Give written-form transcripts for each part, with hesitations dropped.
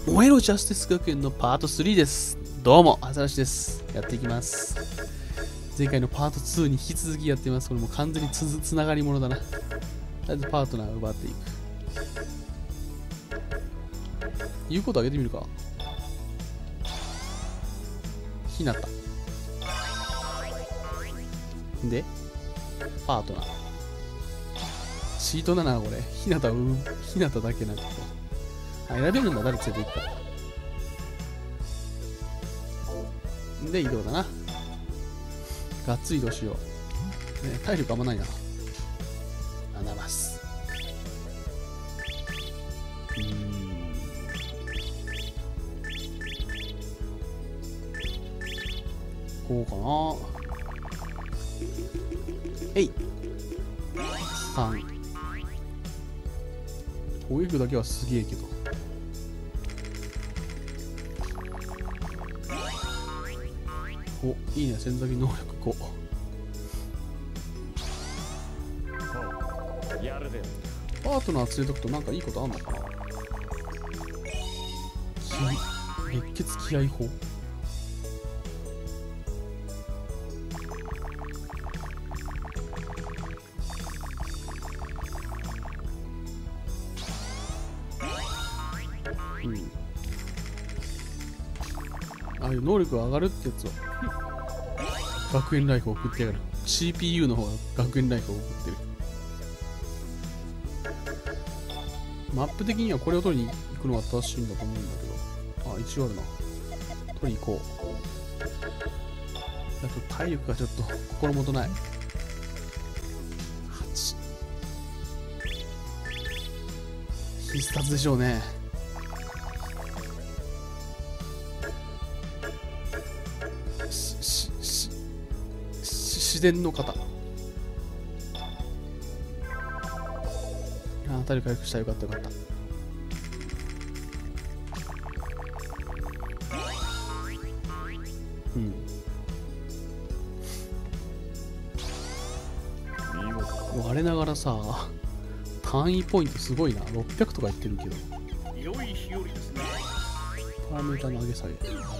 燃えろジャスティス学園のパート3です。どうも、アザラシです。やっていきます。前回のパート2に引き続きやっています。これもう完全につながりものだな。とりあえずパートナーを奪っていく。言うことあげてみるか。ひなた。で、パートナー。チートだな、これ。ひなただけなんか。あ、選べるんだ、誰連れて行くか。で、移動だな。がっつり移動しよう。ね、体力あんまないな。穴ます。こうかな。えい。3。攻撃だけはすげえけど。お、いいね、潜在能力5。パートナー連れとくとなんかいいことあんのかな。熱血気合法。ああいう能力が上がるってやつは学園ライフを送ってやがる。 CPU の方が学園ライフを送ってる。マップ的にはこれを取りに行くのが正しいんだと思うんだけど、あ、一応あるな。取り行こう。だと体力がちょっと心もとない。8。必殺でしょうね。自然の方。あ、体力回復した。よかったよかった。うん。我ながらさ、単位ポイントすごいな。600とか言ってるけど。パラメータの上げ下げ。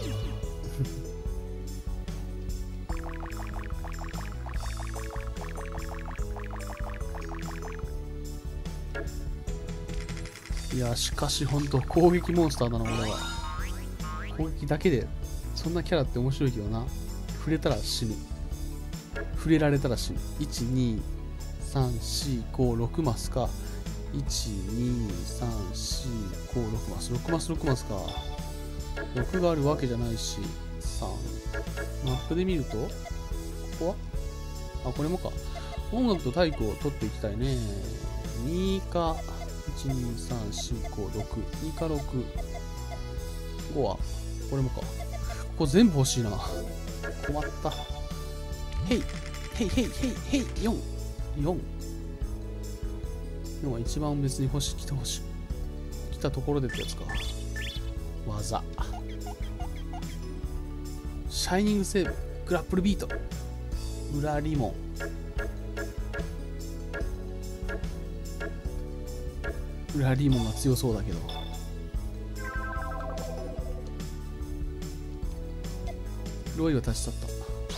いや、しかしほんと攻撃モンスターだな、俺は。攻撃だけで、そんなキャラって面白いけどな。触れたら死ぬ。触れられたら死ぬ。1、2、3、4、5、6マスか。1、2、3、4、5、6マス。6マス、6マスか。6があるわけじゃないし。3。マップで見ると、ここはあ、これもか。音楽と体育を取っていきたいね。2か。1、2、3、4、5、6。2か6。5は、これもか。ここ全部欲しいな。困った。へい。へいへいへいへい。4。4。4は一番別に欲しい。来てほしい。来たところでってやつか。技。シャイニングセーブ。グラップルビート。裏リモン。裏リモンが強そうだけど。ロイは立ち去った。こ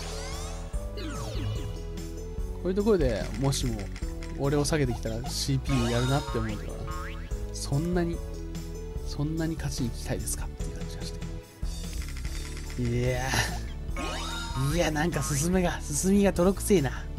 ういうところでもしも俺を下げてきたら CPU やるなって思うから、そんなに勝ちに行きたいですかっていう感じがして。いやなんか進みが泥くせえな。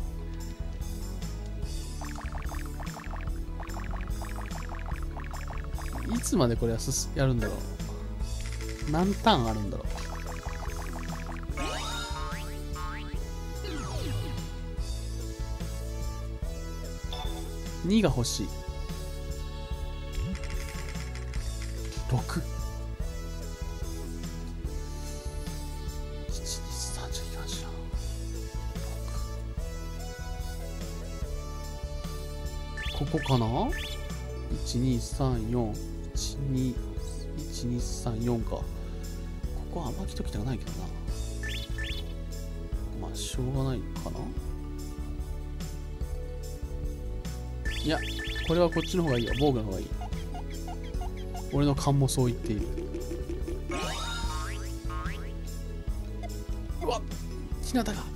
いつまでこれはやるんだろう。何ターンあるんだろう。2が欲しい。6。1、2、3じゃいかんしな。6。ここかな ?1、2、3、4。1、2、3、4か。ここはあんま来ときたくないけどな。まあ、しょうがないかな。いや、これはこっちの方がいいよ。防具の方がいい。俺の勘もそう言っている。 うわっ、ひなたが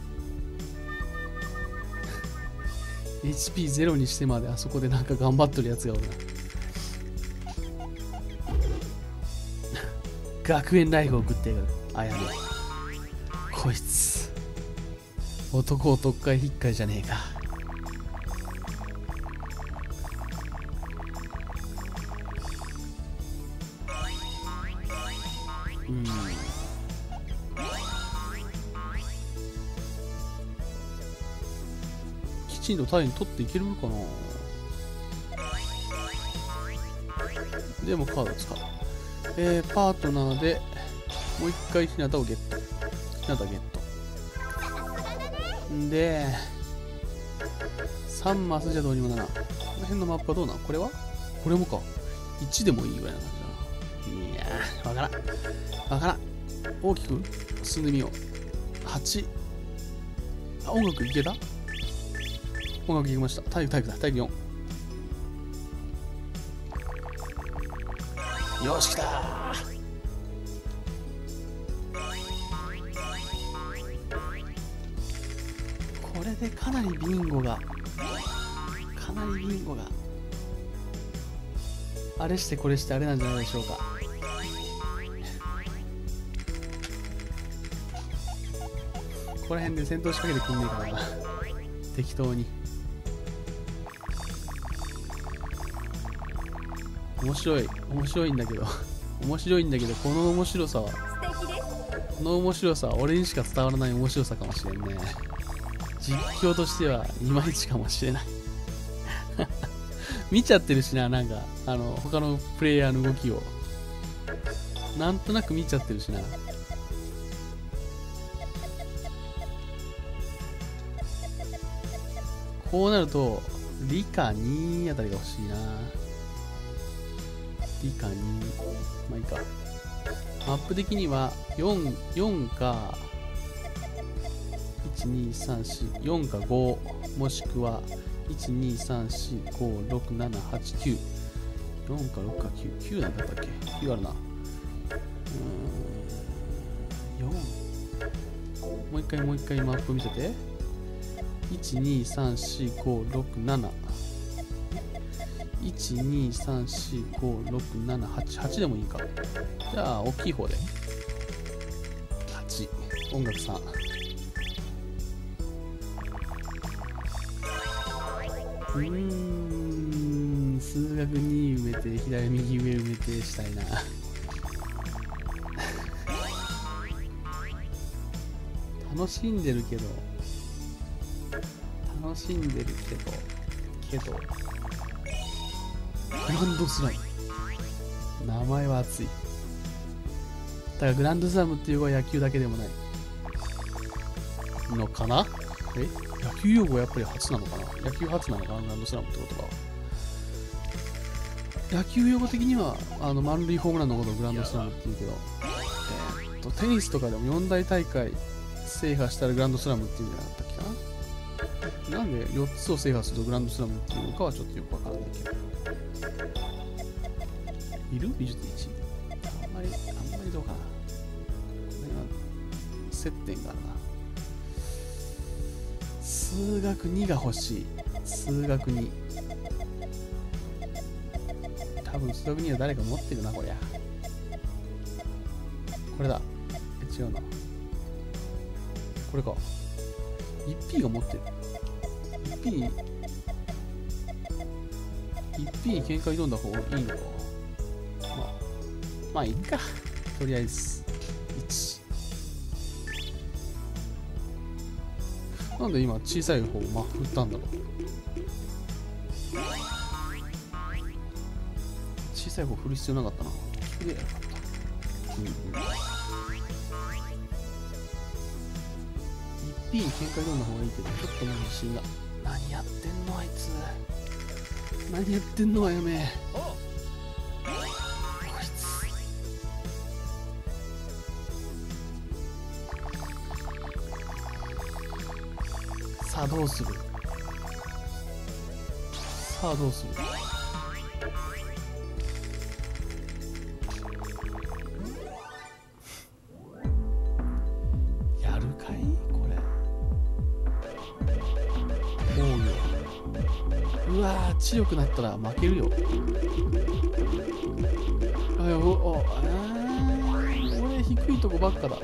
HP0 にしてまであそこでなんか頑張っとるやつがおるな。学園ライフを送ってやがる。あ、やべえ。こいつ男を特会引っかいじゃねえか。きちんと単位取っていけるのかな。でもカード使う。パートナーでもう一回ひなたをゲット。ひなたゲット。んで、3マスじゃどうにもならん。この辺のマップはどうなん？これは？これもか。1でもいいぐらいな感じだな。いやー、わからん。わからん。大きく進んでみよう。8。あ、音楽いけた？音楽いきました。体育だ。体育4。よし、来たー。これでかなりビンゴがあれしてこれしてあれなんじゃないでしょうか。ここら辺で戦闘仕掛けてくんねえからな。適当に。面白いんだけどこの面白さは俺にしか伝わらない面白さかもしれんね。実況としてはいまいちかもしれない。見ちゃってるしな、なんか他のプレイヤーの動きをなんとなく見ちゃってるしな。こうなると理科2あたりが欲しいな。理科2、まあいいか。マップ的には4か12344か5、もしくは123456789、4か6か9なんだったっけ。9あるな。4、もう一回マップ見せて。1234567、123456788でもいいか。じゃあ大きい方で8。音楽3。数学2埋めて左右上埋めてしたいな。楽しんでるけどグランドスラム、名前は熱い。だからグランドスラムっていうのは野球だけでもないのかな。野球用語はやっぱり初なのかな。野球初なのかな、グランドスラムってことは。野球用語的には満塁ホームランのことをグランドスラムって言うけど、テニスとかでも4大大会制覇したらグランドスラムっていうんじゃなかったっけかな。なんで4つを制覇するとグランドスラムっていうのかはちょっとよくわからないけど。いる？美術1。あんまりどうかな。これが接点があるな。数学2が欲しい。数学2。多分数学2は誰か持ってるな、こりゃ。これだ。違うな。これか。1P が持ってる。1P に喧嘩挑んだ方がいいのか。まあいいか。とりあえず1。なんで今小さい方を振ったんだろう。小さい方振る必要なかったな。それでよかった。1P に喧嘩挑んだ方がいいけど、ちょっともう自信が。何やってんのあいつ。何やってんのあやめ。こいつ。さあどうする。やるかい。 わー、強くなったら負けるよ。俺低いとこばっかだ。負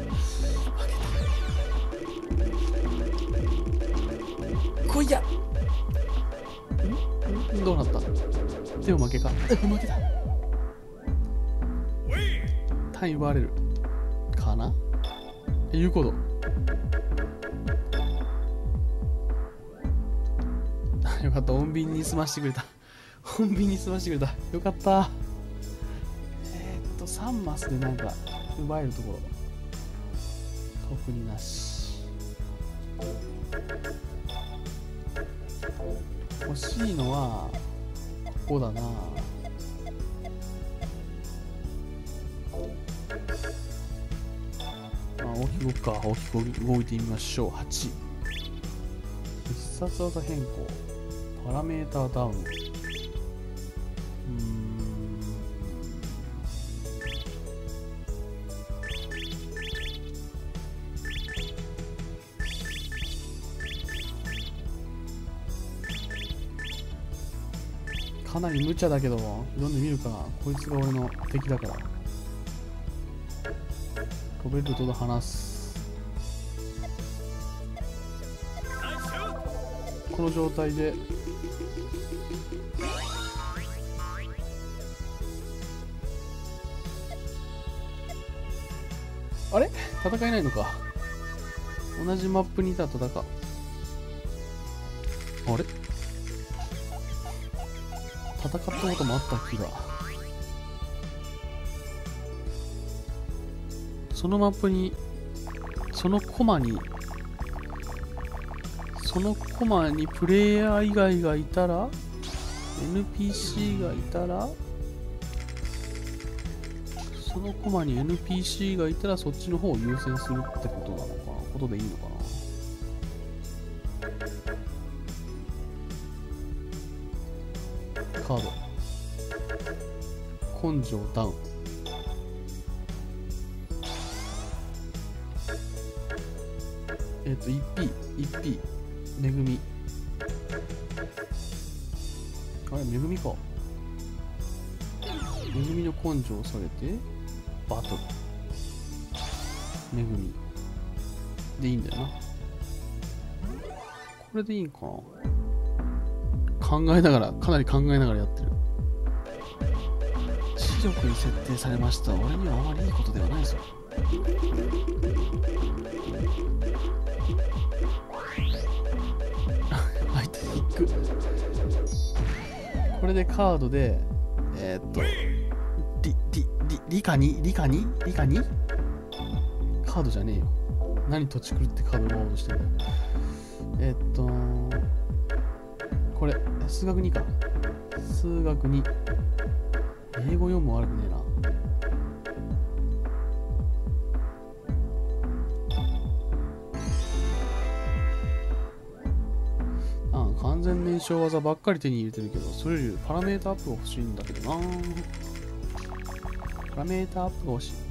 けた。来いや。どうなった？でも負けか。負けた。単位奪われるかな。言うこと。よかった、穏便に済ましてくれた。穏便に済ましてくれた。よかった。3マスでなんか奪えるところ特になし。欲しいのはここだな。大きく動くか。大きく動いてみましょう。8。必殺技変更。パラメーターダウン。かなり無茶だけど読んでみるか。こいつが俺の敵だから。コベルトと話す。この状態であれ戦えないのか。同じマップにいたら戦う。あれ戦ったこともあった気が。そのマップにそのコマにプレイヤー以外がいたら NPC がいたらそのコマに NPC がいたらそっちの方を優先するってことなのかな。ことでいいのかな。カード根性ダウン。1P めぐみ。あれめぐみか。めぐみの根性を下げてバトルめぐみでいいんだよな。これでいいんかな。かなり考えながらやってる。視力に設定されました。俺にはあまりいいことではないぞ。相手に行く。これでカードでリカにカードじゃねえよ。何土地狂ってカードを奪おうとしてんだよ。これ数学2か。数学2。英語読む悪くねえな。完全燃焼技ばっかり手に入れてるけど、それよりパラメータアップが欲しいんだけどな。パラメータアップが欲しい。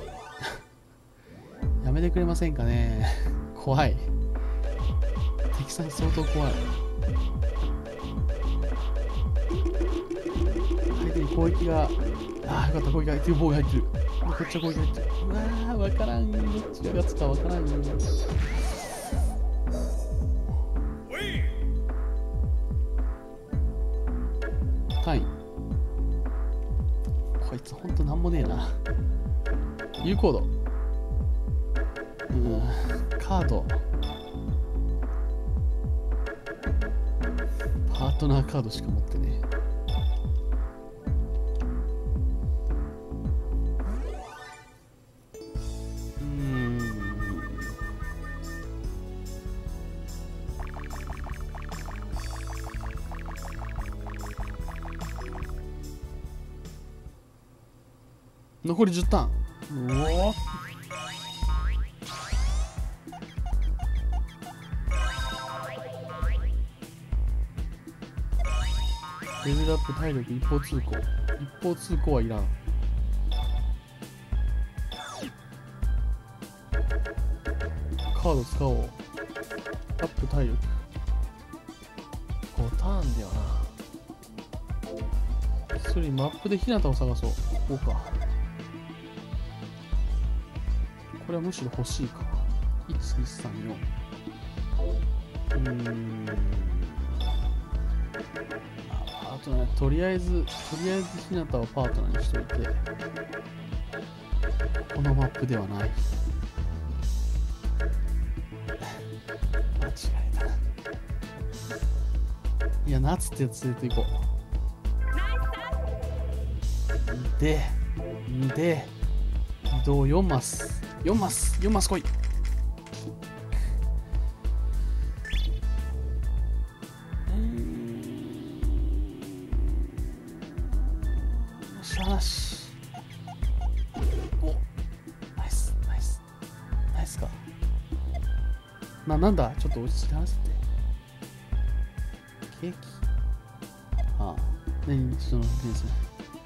やめてくれませんかね。怖い。敵さん相当怖い。相手に攻撃が、よかった、攻撃が入ってる、防御入ってる。こっちは攻撃入ってる。わからん。どっちが勝つかわからん。単位。こいつほんとなんもねえな。有効度。カード。パートナーカードしか持ってねえ。残り10ターン。レベルアップ体力一方通行。一方通行はいらん。カード使おう。アップ体力5ターンだよな。 それにマップで日向を探そう。ここか。これはむしろ欲しいか。1234。あとね、とりあえず日向をパートナーにしといて、このマップではない。間違えた。いや、夏ってやつ連れて行こう。で、移動4マス。4マス来い。しゃーし。お、ナイスか。なんだ、ちょっと落ち着いて話して。ケーキ。ああ、何、そのですね。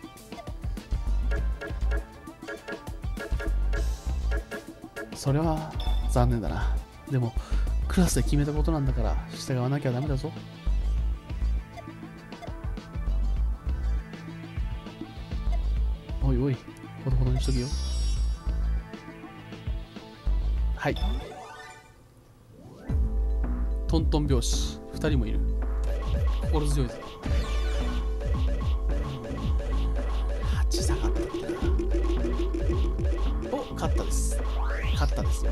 それは残念だな。でもクラスで決めたことなんだから従わなきゃダメだぞ。おいおい、ほどほどにしとけよ。はい、トントン拍子2人もいる。心強いぞ。8下がったってな。お、勝ったですよ。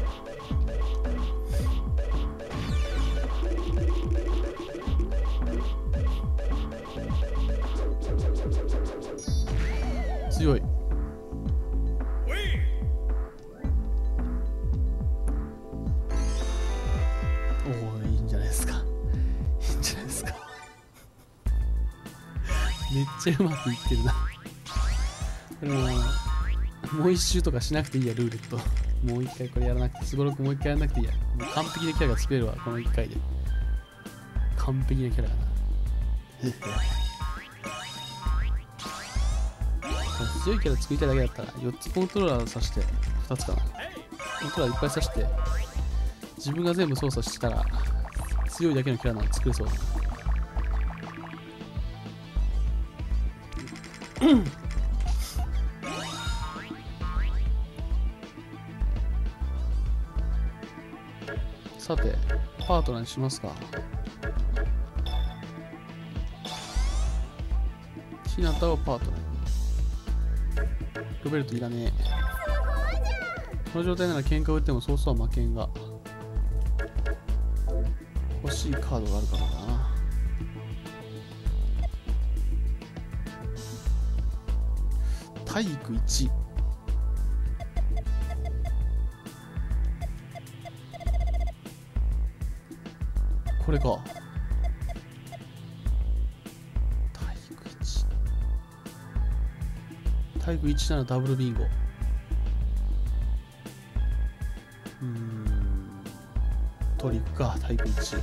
強い。おお、いいんじゃないですか。めっちゃうまくいってるな。もう一周とかしなくていいや、ルーレット。もう一回これやらなくて、すごろくもう一回やらなくていいや。もう完璧なキャラが作れるわ、この一回で。完璧なキャラがな。強いキャラ作りたいだけだったら、4つコントローラーを刺して、2つかな。コントローラーいっぱい刺して、自分が全部操作したら、強いだけのキャラなら作れそうだな。さて、パートナーにしますか。ひなたをパートナー。ロベルトいらねえ。この状態なら喧嘩を打ってもそうそうは負けんが。欲しいカードがあるからだな。体育1。これか。体育1。体育1ならダブルビンゴ。取り行くか、体育1。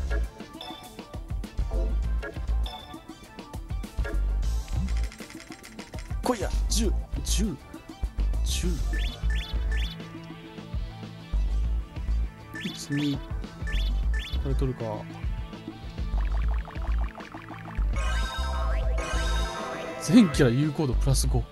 来いや、10。1、2。これ取るか。全キャラ有効度プラス5。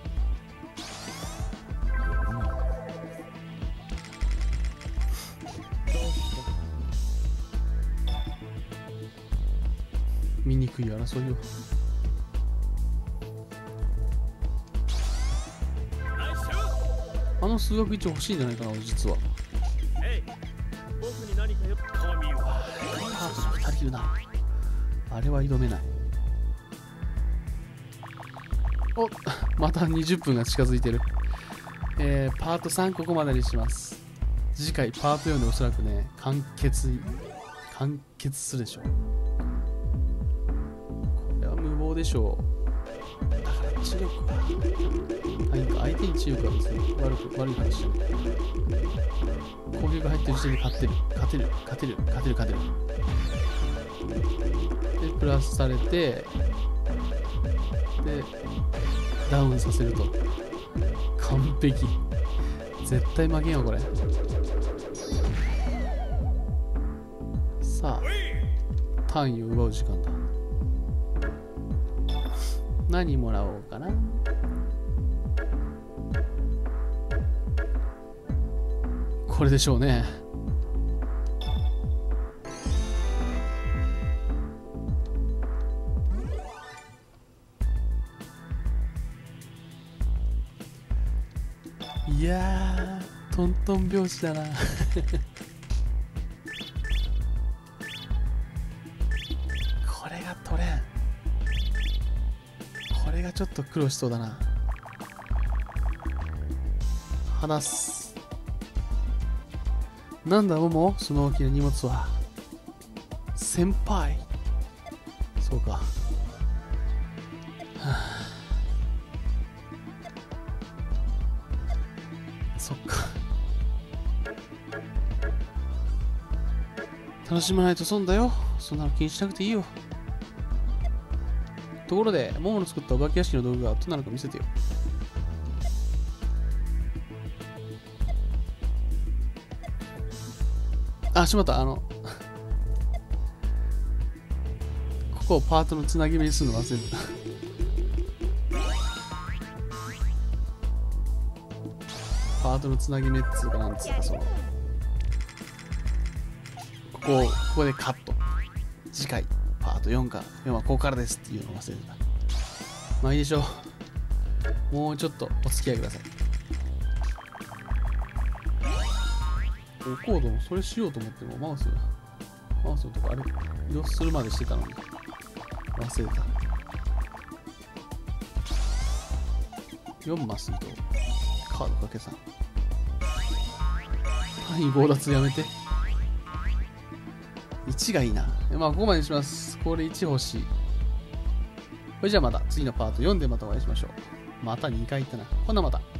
醜い争いよ。あの数学一応欲しいんじゃないかな、俺実は。パートナー2人いるな。あれは挑めない。お、また20分が近づいてる。パート3ここまでにします。次回パート4でおそらくね、完結するでしょう。これは無謀でしょう。だから知力は相手に知力は別に悪い話じゃない。攻撃が入ってる時点で勝てる。でプラスされて、でダウンさせると完璧。絶対負けんよこれ。さあ単位を奪う時間だ。 何もらおうかな。これでしょうね。いやー、トントン拍子だな。これが取れん。これがちょっと苦労しそうだな。話す。なんだ、モモ、その大きな荷物は。先輩。そうか。はあ、そっか。楽しまないと損だよ。そんなの気にしなくていいよ。ところで、モモの作ったお化け屋敷の道具がどうなるか見せてよ。あ、しまった。ここをパートのつなぎ目にするの忘れてた。パートのつなぎ目っつうかなんつうか、ここでカット。次回、パート4から、4はここからですっていうのを忘れてた。まあいいでしょう。もうちょっとお付き合いください。おコードもそれしようと思ってもマウスのとこあれ移動するまでしてたのに忘れた。4マスとカードかけさん。単位強奪やめて。1がいいな。まあここまでにします。これ1欲しい。これじゃあまた次のパート4でまたお会いしましょう。また2回行ったな。ほなまた。